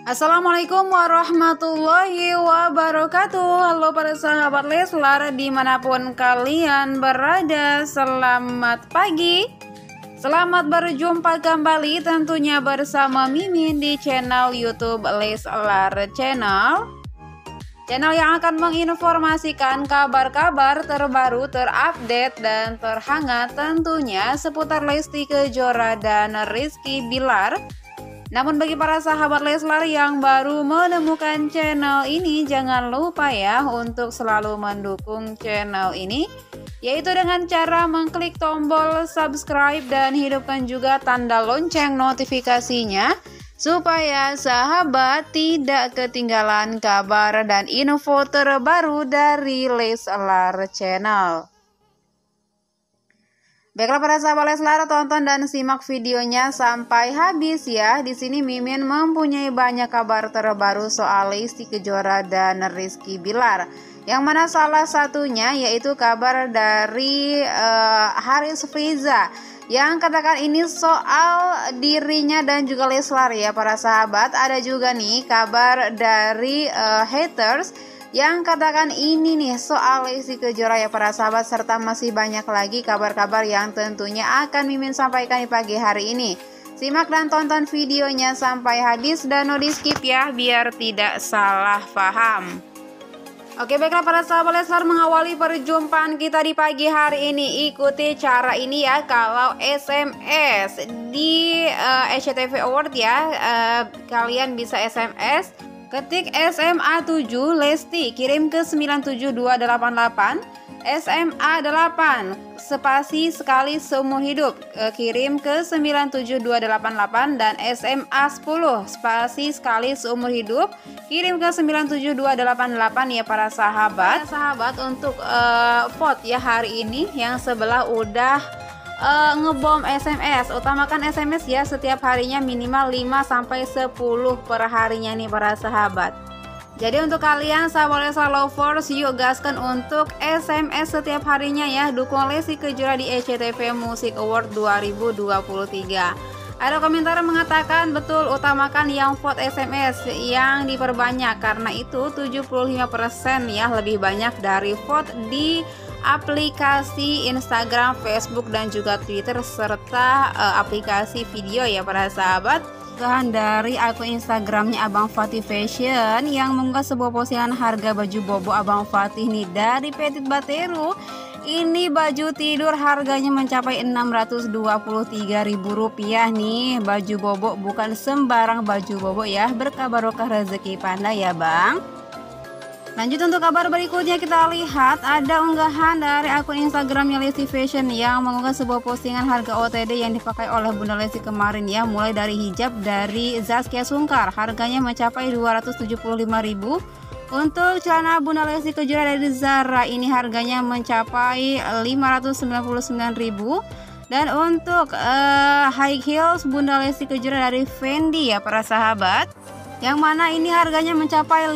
Assalamualaikum warahmatullahi wabarakatuh. Halo para sahabat Leslar dimanapun kalian berada, selamat pagi. Selamat berjumpa kembali tentunya bersama Mimin di channel YouTube Leslar Channel yang akan menginformasikan kabar-kabar terbaru, terupdate dan terhangat tentunya seputar Lesti Kejora dan Rizky Bilar. Namun bagi para sahabat Leslar yang baru menemukan channel ini, jangan lupa ya untuk selalu mendukung channel ini, yaitu dengan cara mengklik tombol subscribe dan hidupkan juga tanda lonceng notifikasinya, supaya sahabat tidak ketinggalan kabar dan info terbaru dari Leslar Channel. Baiklah para sahabat Leslar, tonton dan simak videonya sampai habis ya. Di sini Mimin mempunyai banyak kabar terbaru soal Lesti Kejora dan Rizky Bilar. Yang mana salah satunya yaitu kabar dari Haris Friza yang katakan ini soal dirinya dan juga Leslar ya para sahabat. Ada juga nih kabar dari haters yang katakan ini nih soal Lesti Kejora ya para sahabat, serta masih banyak lagi kabar-kabar yang tentunya akan Mimin sampaikan di pagi hari ini. Simak dan tonton videonya sampai habis dan no di skip ya, biar tidak salah paham. Oke baiklah para sahabat Leslar, mengawali perjumpaan kita di pagi hari ini, ikuti cara ini ya. Kalau SMS di SCTV Award ya, kalian bisa SMS, ketik SMA 7 Lesti, kirim ke 97288, SMA 8 spasi sekali seumur hidup, kirim ke 97288, dan SMA 10 spasi sekali seumur hidup, kirim ke 97288 ya para sahabat. Untuk vote ya hari ini, yang sebelah udah ngebom SMS, utamakan SMS ya, setiap harinya minimal 5-10 per harinya nih para sahabat. Jadi untuk kalian sahabat Leslar lovers, yuk gaskan untuk SMS setiap harinya ya, dukung Lesti Kejora di SCTV Music Award 2023. Ada komentar mengatakan betul, utamakan yang vote SMS yang diperbanyak, karena itu 75% ya, lebih banyak dari vote di aplikasi Instagram, Facebook dan juga Twitter, serta aplikasi video ya para sahabat. Unggahan dari akun Instagramnya Abang Fatih Fashion yang mengunggah sebuah postingan harga baju bobo Abang Fatih nih dari Petit Bateru. Ini baju tidur harganya mencapai Rp623.000 nih. Baju bobo bukan sembarang baju bobo ya, berkah barokah rezeki pandai ya bang. Lanjut untuk kabar berikutnya, kita lihat ada unggahan dari akun Instagramnya Lesti Fashion yang mengunggah sebuah postingan harga OTD yang dipakai oleh Bunda Lesti kemarin ya, mulai dari hijab dari Zaskia Sungkar harganya mencapai Rp275.000. Untuk celana Bunda Lesti Kejora dari Zara ini harganya mencapai Rp599.000. Dan untuk high heels Bunda Lesti Kejora dari Fendi ya para sahabat, yang mana ini harganya mencapai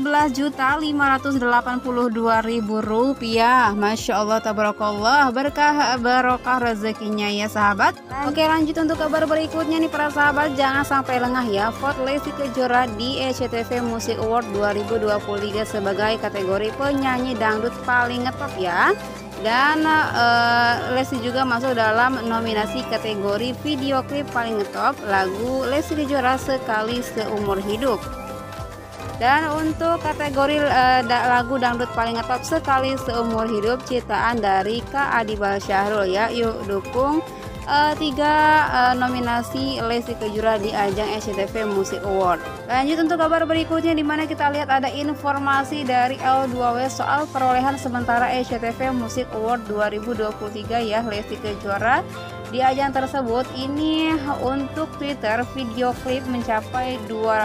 Rp15.882.000. Masya Allah tabarakallah, berkah barokah rezekinya ya sahabat. Oke lanjut untuk kabar berikutnya nih para sahabat, jangan sampai lengah ya, vote Lesti Kejora di SCTV Music Award 2023 sebagai kategori penyanyi dangdut paling ngetop ya. Dan Lesti juga masuk dalam nominasi kategori video klip paling ngetop lagu Lesti Kejora sekali seumur hidup. Dan untuk kategori lagu dangdut paling ngetop sekali seumur hidup ciptaan dari Kak Adibal Syahrul ya. Yuk dukung 3 nominasi Lesti Kejora di ajang SCTV Music Award. Lanjut untuk kabar berikutnya, dimana kita lihat ada informasi dari L2W soal perolehan sementara SCTV Music Award 2023 ya. Lesti Kejora di ajang tersebut ini untuk Twitter video klip mencapai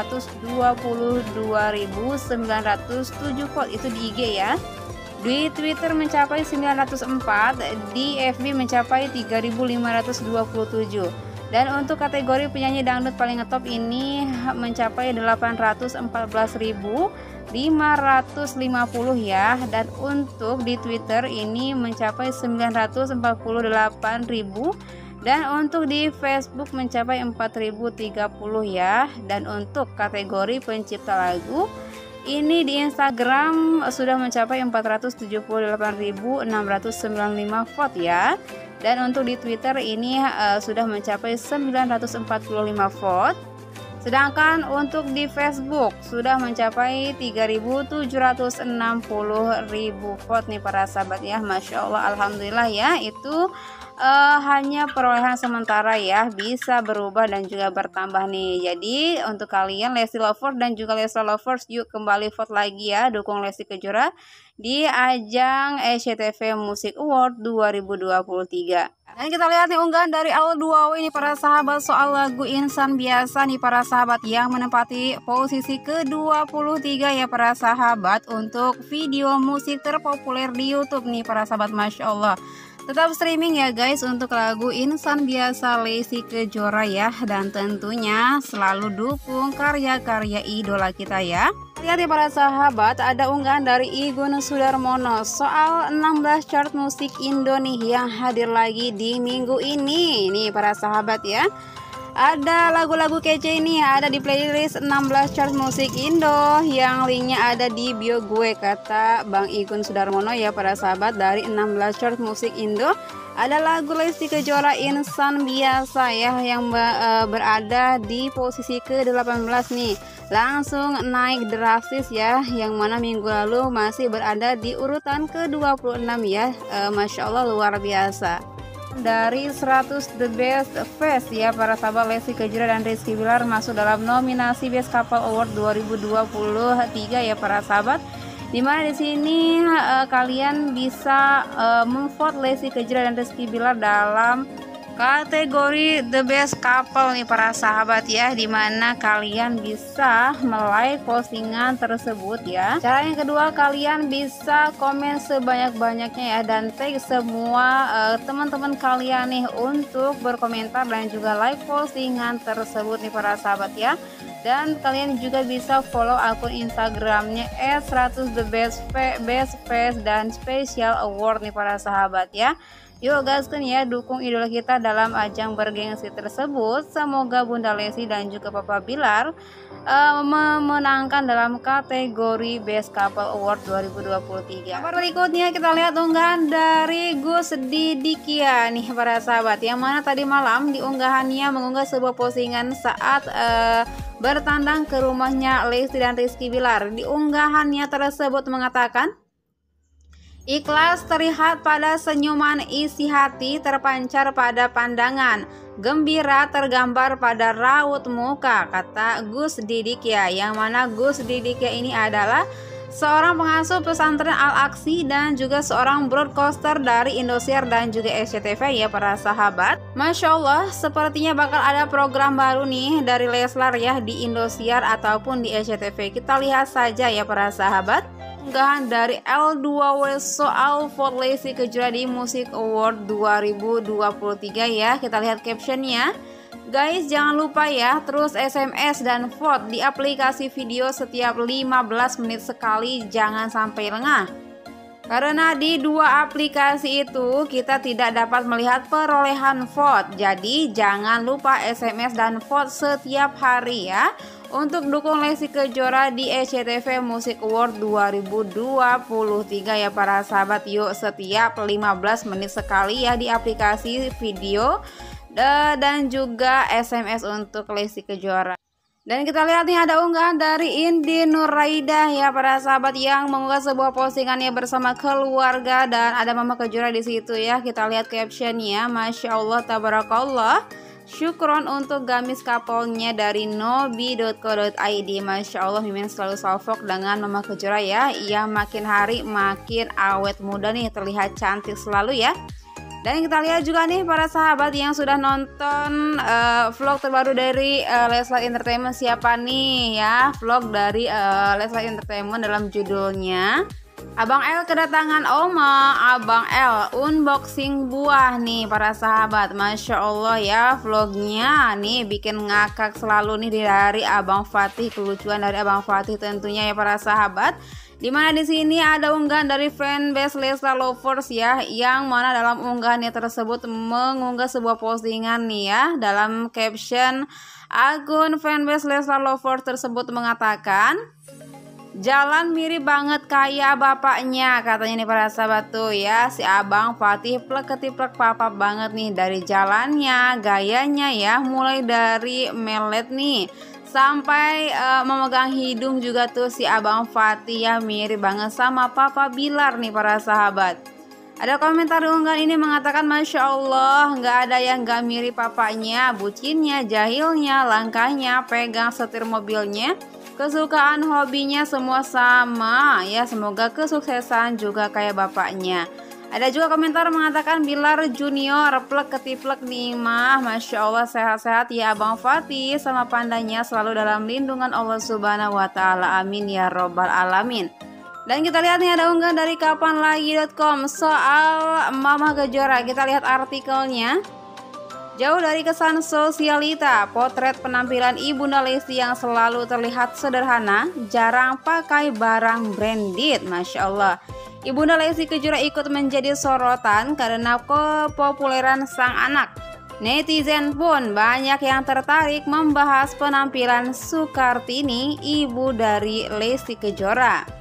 222.907 vote, itu di IG ya. Di Twitter mencapai 904, di FB mencapai 3.527. Dan untuk kategori penyanyi dangdut paling ngetop ini mencapai 814.550 ya. Dan untuk di Twitter ini mencapai 948.000 Dan untuk di Facebook mencapai 4030 ya. Dan untuk kategori pencipta lagu ini di Instagram sudah mencapai 478.695 vote ya. Dan untuk di Twitter ini sudah mencapai 945 vote. Sedangkan untuk di Facebook sudah mencapai 3.760.000 vote nih para sahabat ya. Masya Allah, alhamdulillah ya. Itu hanya perolehan sementara ya, bisa berubah dan juga bertambah nih. Jadi untuk kalian Lesti Lovers dan juga Leslar Lovers, yuk kembali vote lagi ya, dukung Lesti Kejora di ajang SCTV Music Award 2023. Dan kita lihat nih unggahan dari L2W ini para sahabat soal lagu Insan Biasa nih para sahabat, yang menempati posisi ke-23 ya para sahabat untuk video musik terpopuler di YouTube nih para sahabat. Masya Allah, tetap streaming ya guys untuk lagu Insan Biasa Lesti Kejora ya. Dan tentunya selalu dukung karya-karya idola kita ya. Lihat ya para sahabat, ada unggahan dari Igun Sudarmono soal 16 chart musik Indo nih yang hadir lagi di minggu ini nih para sahabat ya. Ada lagu-lagu kece ini ada di playlist 16 chart musik Indo yang linknya ada di bio gue, kata Bang Igun Sudarmono ya para sahabat. Dari 16 chart musik Indo ada lagu Lesti Kejora Insan Biasa ya yang berada di posisi ke-18 nih, langsung naik drastis ya, yang mana minggu lalu masih berada di urutan ke-26 ya. Masya Allah, luar biasa. Dari 100 The Best Face ya para sahabat, Lesti Kejora dan Rizky Bilar masuk dalam nominasi Best Couple Award 2023 ya para sahabat. Dimana di sini kalian bisa memvote Lesti Kejora dan Rizky Bilar dalam kategori The Best Couple nih para sahabat ya, dimana kalian bisa like postingan tersebut ya. Cara yang kedua, kalian bisa komen sebanyak-banyaknya ya, dan tag semua teman-teman kalian nih untuk berkomentar dan juga like postingan tersebut nih para sahabat ya. Dan kalian juga bisa follow akun Instagramnya @100thebest dan Special Award nih para sahabat ya. Yuk gaskan ya, dukung idola kita dalam ajang bergengsi tersebut. Semoga Bunda Lesti dan juga Papa Bilar memenangkan dalam kategori Best Couple Award 2023. Kabar berikutnya kita lihat unggahan dari Gus Didikia nih para sahabat, yang mana tadi malam di unggahannya mengunggah sebuah postingan saat bertandang ke rumahnya Lesti dan Rizky Bilar. Di unggahannya tersebut mengatakan, ikhlas terlihat pada senyuman, isi hati terpancar pada pandangan, gembira tergambar pada raut muka, kata Gus Didikia. Yang mana Gus Didikia ini adalah seorang pengasuh pesantren Al-Aqsi dan juga seorang broadcaster dari Indosiar dan juga SCTV ya para sahabat. Masya Allah, sepertinya bakal ada program baru nih dari Leslar ya di Indosiar ataupun di SCTV. Kita lihat saja ya para sahabat unggahan dari L2W soal vote Lesti Kejora di Music Award 2023 ya. Kita lihat captionnya. Guys, jangan lupa ya, terus SMS dan vote di aplikasi video setiap 15 menit sekali, jangan sampai lengah. Karena di dua aplikasi itu kita tidak dapat melihat perolehan vote. Jadi jangan lupa SMS dan vote setiap hari ya, untuk dukung Lesti Kejora di SCTV Music Award 2023 ya para sahabat. Yuk setiap 15 menit sekali ya di aplikasi video dan juga SMS untuk Lesti Kejora. Dan kita lihat nih ada unggahan dari Indi Nuraida ya para sahabat, yang mengunggah sebuah postingannya bersama keluarga dan ada Mama Kejora di situ ya. Kita lihat captionnya, Masya Allah tabarakallah, syukron untuk gamis couple-nya dari nobi.co.id. Masya Allah, Mimin selalu salfok dengan Mama Kejora ya, yang makin hari makin awet muda nih, terlihat cantik selalu ya. Dan kita lihat juga nih para sahabat yang sudah nonton vlog terbaru dari Leslar Entertainment. Siapa nih ya vlog dari Leslar Entertainment, dalam judulnya Abang L kedatangan Oma, Abang L unboxing buah nih para sahabat. Masya Allah ya, vlognya nih bikin ngakak selalu nih dari Abang Fatih, kelucuan dari Abang Fatih tentunya ya para sahabat. Dimana di sini ada unggahan dari fanbase Leslar Lovers ya, yang mana dalam unggahannya tersebut mengunggah sebuah postingan nih ya. Dalam caption akun fanbase Leslar Lovers tersebut mengatakan, jalan mirip banget kayak bapaknya, katanya nih para sahabat tuh ya. Si Abang Fatih plek-ketiplek papa banget nih, dari jalannya, gayanya ya, mulai dari melet nih sampai memegang hidung juga tuh si Abang Fatih ya, mirip banget sama Papa Bilar nih para sahabat. Ada komentar di unggahan ini mengatakan, Masya Allah, nggak ada yang nggak mirip papanya, bucinnya, jahilnya, langkahnya, pegang setir mobilnya, kesukaan hobinya semua sama ya. Semoga kesuksesan juga kayak bapaknya. Ada juga komentar mengatakan, Bilar Junior plek ketiplek nih mah, Masya Allah, sehat-sehat ya Abang Fatih, sama pandanya selalu dalam lindungan Allah Subhanahu wa Ta'ala, amin ya robbal alamin. Dan kita lihat nih ada unggahan dari kapanlagi.com soal Mama Kejora. Kita lihat artikelnya. Jauh dari kesan sosialita, potret penampilan Ibunda Lesti yang selalu terlihat sederhana, jarang pakai barang branded. Masya Allah, Ibunda Lesti Kejora ikut menjadi sorotan karena kepopuleran sang anak. Netizen pun banyak yang tertarik membahas penampilan Sukartini, ibu dari Lesti Kejora.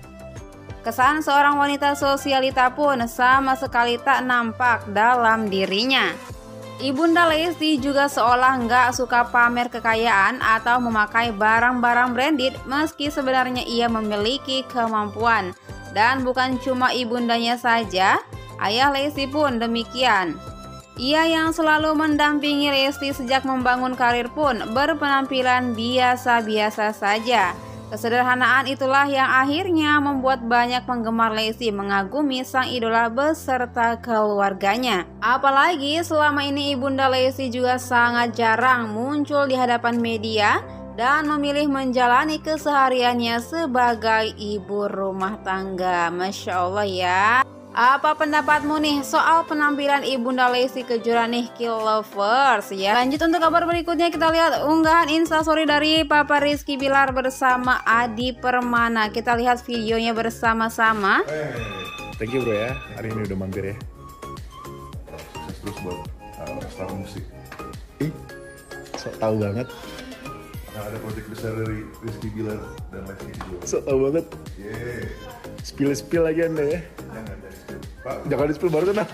Kesan seorang wanita sosialita pun sama sekali tak nampak dalam dirinya. Ibunda Lesti juga seolah nggak suka pamer kekayaan atau memakai barang-barang branded, meski sebenarnya ia memiliki kemampuan. Dan bukan cuma ibundanya saja, ayah Lesti pun demikian. Ia yang selalu mendampingi Lesti sejak membangun karir pun berpenampilan biasa-biasa saja. Kesederhanaan itulah yang akhirnya membuat banyak penggemar Lesti mengagumi sang idola beserta keluarganya. Apalagi selama ini Ibunda Lesti juga sangat jarang muncul di hadapan media dan memilih menjalani kesehariannya sebagai ibu rumah tangga. Masya Allah ya. Apa pendapatmu nih soal penampilan Ibunda Lesti Kejora nih, Kill Lovers ya? Lanjut untuk kabar berikutnya, kita lihat unggahan instastory dari Papa Rizky Bilar bersama Adi Permana. Kita lihat videonya bersama-sama. Thank you bro ya, hari ini udah mampir ya. Sukses terus buat star musik. Sok tahu banget. Akan ada proyek besar dari Rizky Bilar dan Lesti Kejora. Sok tahu banget. Spill lagi anda ya. Jangan di spill baru tenang.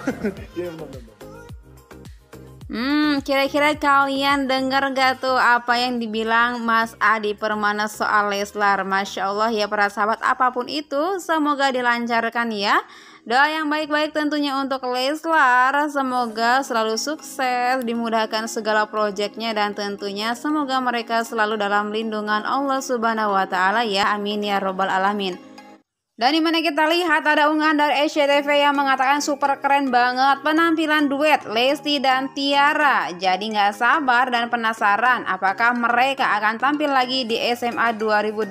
Kira-kira kalian dengar gak tuh apa yang dibilang Mas Adi Permana soal Leslar? Masya Allah ya para sahabat, apapun itu semoga dilancarkan ya. Doa yang baik-baik tentunya untuk Leslar, semoga selalu sukses, dimudahkan segala proyeknya, dan tentunya semoga mereka selalu dalam lindungan Allah Subhanahu wa Ta'ala ya, amin ya robbal alamin. Dan dimana kita lihat ada unggahan dari SCTV yang mengatakan super keren banget penampilan duet Lesti dan Tiara. Jadi nggak sabar dan penasaran apakah mereka akan tampil lagi di SMA 2023.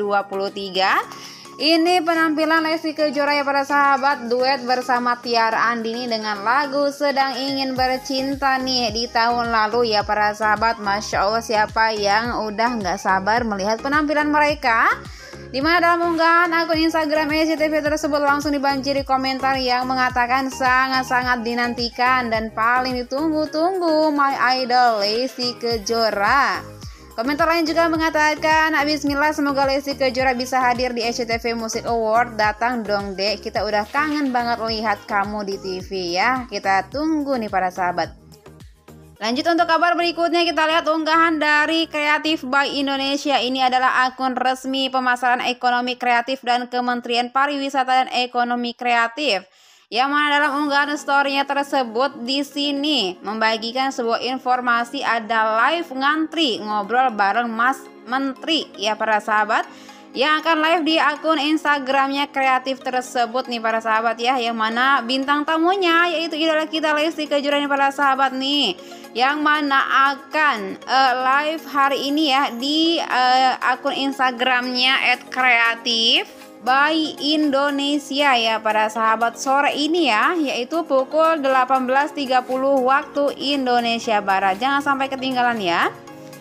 Ini penampilan Lesti Kejora ya para sahabat, duet bersama Tiara Andini dengan lagu Sedang Ingin Bercinta nih di tahun lalu ya para sahabat. Masya Allah, siapa yang udah nggak sabar melihat penampilan mereka? Dimana dalam unggahan akun Instagram SCTV tersebut langsung dibanjiri komentar yang mengatakan sangat-sangat dinantikan dan paling ditunggu-tunggu my idol Lesti Kejora. Komentar lain juga mengatakan, bismillah, semoga Lesti Kejora bisa hadir di SCTV Music Award. Datang dong dek, kita udah kangen banget lihat kamu di TV ya. Kita tunggu nih para sahabat. Lanjut untuk kabar berikutnya, kita lihat unggahan dari Kreatif by Indonesia. Ini adalah akun resmi pemasaran ekonomi kreatif dan Kementerian Pariwisata dan Ekonomi Kreatif. Yang mana dalam unggahan story-nya tersebut di sini membagikan sebuah informasi, ada live ngantri ngobrol bareng Mas Menteri ya para sahabat, yang akan live di akun Instagramnya Kreatif tersebut nih para sahabat ya, yang mana bintang tamunya yaitu idola kita Lesti Kejora nih para sahabat nih, yang mana akan live hari ini ya di akun Instagramnya @kreatif by Indonesia ya para sahabat, sore ini ya, yaitu pukul 18.30 waktu Indonesia Barat. Jangan sampai ketinggalan ya.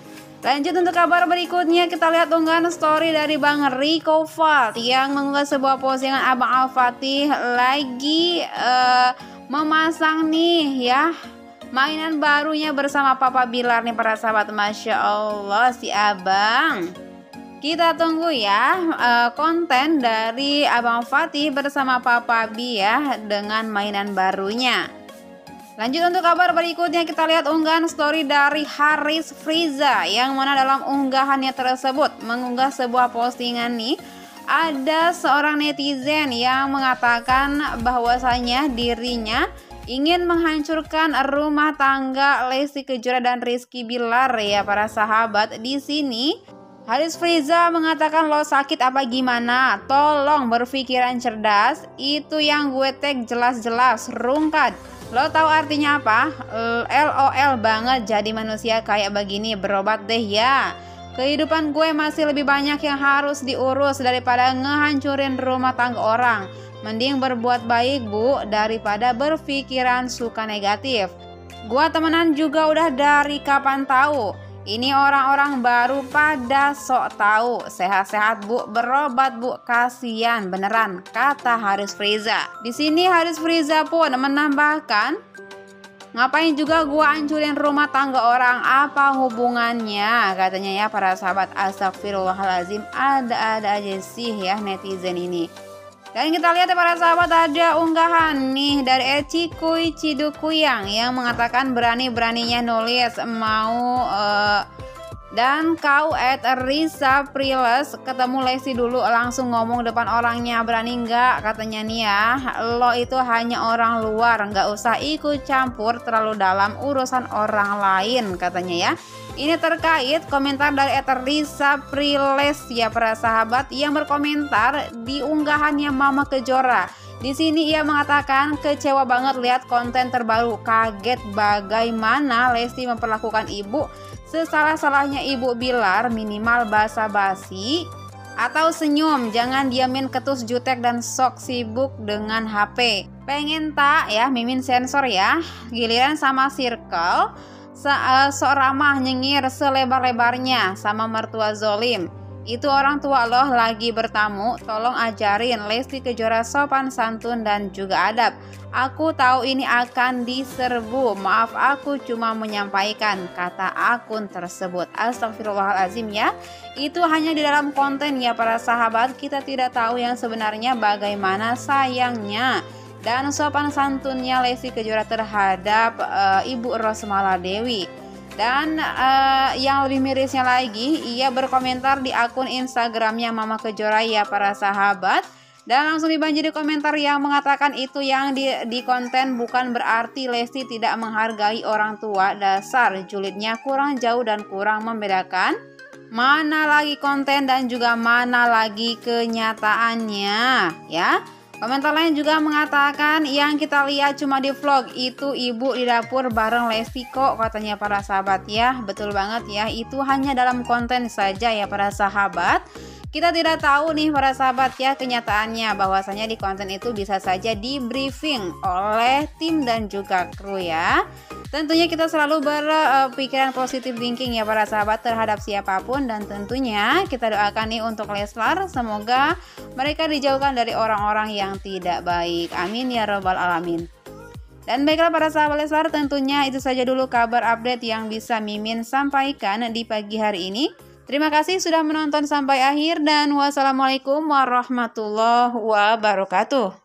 Lanjut untuk kabar berikutnya, kita lihat unggahan story dari Bang Rico Fat yang mengunggah sebuah postingan Abang Al-Fatih lagi memasang nih ya mainan barunya bersama Papa Bilar nih para sahabat. Masya Allah si Abang. Kita tunggu ya konten dari Abang Fatih bersama Papa Bi ya dengan mainan barunya. Lanjut untuk kabar berikutnya, kita lihat unggahan story dari Haris Friza yang mana dalam unggahannya tersebut mengunggah sebuah postingan nih. Ada seorang netizen yang mengatakan bahwasanya dirinya ingin menghancurkan rumah tangga Lesti Kejora dan Rizky Bilar ya para sahabat. Di sini Haris Friza mengatakan, lo sakit apa gimana? Tolong berpikiran cerdas. Itu yang gue tag jelas-jelas rungkat. Lo tahu artinya apa? LOL banget jadi manusia kayak begini, berobat deh ya. Kehidupan gue masih lebih banyak yang harus diurus daripada ngehancurin rumah tangga orang. Mending berbuat baik bu daripada berpikiran suka negatif. Gua temenan juga udah dari kapan tahu. Ini orang-orang baru pada sok tahu. Sehat-sehat bu, berobat bu, kasihan beneran, kata Haris Friza. Di sini Haris Friza pun menambahkan, ngapain juga gua hancurin rumah tangga orang, apa hubungannya, katanya ya para sahabat. Astagfirullahalazim, ada-ada aja sih ya netizen ini. Dan kita lihat ya para sahabat, ada unggahan nih dari Ecikuy Cidukuyang yang mengatakan berani-beraninya nulis mau dan kau Risa Priles ketemu Lesti dulu langsung ngomong depan orangnya, berani nggak, katanya nih ya. Lo itu hanya orang luar, nggak usah ikut campur terlalu dalam urusan orang lain, katanya ya. Ini terkait komentar dari Risa Priles ya para sahabat yang berkomentar di unggahannya Mama Kejora. Di sini ia mengatakan kecewa banget lihat konten terbaru, kaget bagaimana Lesti memperlakukan ibu. Sesalah-salahnya Ibu Bilar minimal basa-basi atau senyum, jangan diamin ketus jutek dan sok sibuk dengan HP. Pengen tak ya Mimin sensor ya, giliran sama circle sok ramah nyengir selebar-lebarnya sama mertua zolim. Itu orang tua loh lagi bertamu, tolong ajarin Lesti Kejora sopan santun dan juga adab. Aku tahu ini akan diserbu, maaf aku cuma menyampaikan, kata akun tersebut. Astagfirullahalazim ya. Itu hanya di dalam konten ya para sahabat, kita tidak tahu yang sebenarnya bagaimana sayangnya dan sopan santunnya Lesti Kejora terhadap Ibu Rosmala Dewi. Dan yang lebih mirisnya lagi, ia berkomentar di akun Instagramnya Mama Kejora ya para sahabat. Dan langsung dibanjiri komentar yang mengatakan itu yang di konten bukan berarti Lesti tidak menghargai orang tua. Dasar julidnya kurang jauh dan kurang membedakan mana lagi konten dan juga mana lagi kenyataannya ya. Komentar lain juga mengatakan yang kita lihat cuma di vlog, itu ibu di dapur bareng Lesti kok, katanya para sahabat ya. Betul banget ya, itu hanya dalam konten saja ya para sahabat. Kita tidak tahu nih para sahabat ya kenyataannya, bahwasanya di konten itu bisa saja di briefing oleh tim dan juga kru ya. Tentunya kita selalu berpikiran positif thinking ya para sahabat terhadap siapapun, dan tentunya kita doakan nih untuk Leslar, semoga mereka dijauhkan dari orang-orang yang tidak baik. Amin ya robbal alamin. Dan baiklah para sahabat Leslar, tentunya itu saja dulu kabar update yang bisa Mimin sampaikan di pagi hari ini. Terima kasih sudah menonton sampai akhir dan wassalamualaikum warahmatullahi wabarakatuh.